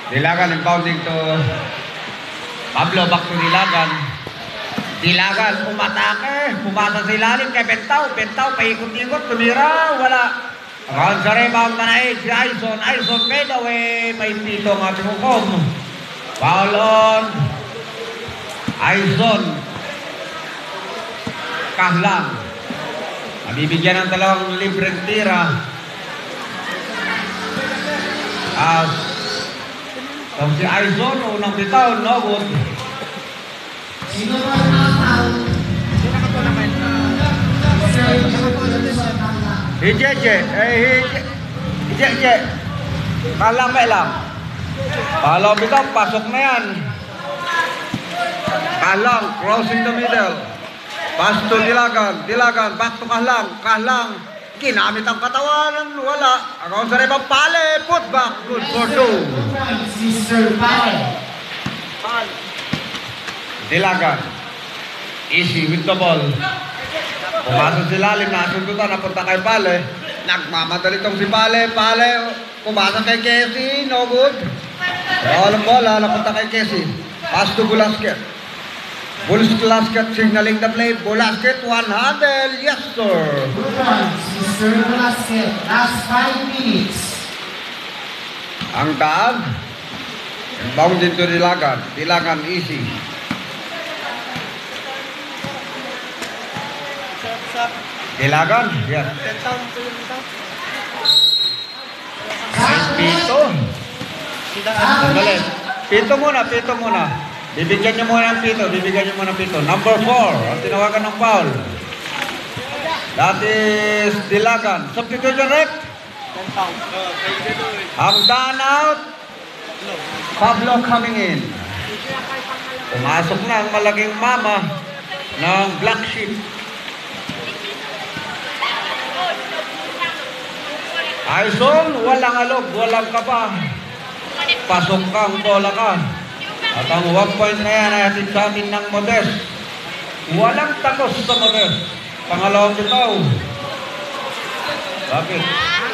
Dilagan impounding to Pablo, back to Dilagan. Dilagan, umatake. Pumasa sa ilalim kay Bentaw. Bentaw, paikot-ikot, tumira, wala. Around sa rebound na si Aison. Aison fade away. May pito ang ating hukom. Foul on Aison. Kahlang. Mabibigyan ng dalawang libreng tira. Si Aison, unang bitaw, no good. Sino ba ang Hijeje. Kalang may lang. Kalau bitaw, pasok na yan. Kahlang, crossing the middle. Pass to Dilagan. Dilagan, back to Kahlang. Kahlang, ginamit ang katawan. Wala. Around sa rebound, Pale. Put back. Good for two. Mr. Pale. Dilagan. Easy with the ball. Pumasok si Lalim. Nasundutan. Napunta kay Pale. Nagmamadali tong si Pale. Pale. Pumasok kay Casey. No good. Walang bola. Napunta kay Casey. Pass to Bulasket. Bulasket signaling the play. Bulasket one handle. Yes sir. Mr. Bulasket. Last 5 minutes. Ang taag. Inbound din to Dilagan. Dilagan easy. Dilagan. Yes. Pito. Sandali. Pito muna. Bibigyan niyo muna ng pito. Number 4. Ang tinawagan ng foul. That is Dilagan. Substitution rep. Ang done out. Pablo coming in. Pumasok na ang malaking mama ng Black Sheep. Aison, walang alog, walang kaba. Pasok kang bola ka. At ang 1 point na yan ay hatid sa atin ng Modest. Walang takos sa Modest. Pangalawang bitaw. Bakit?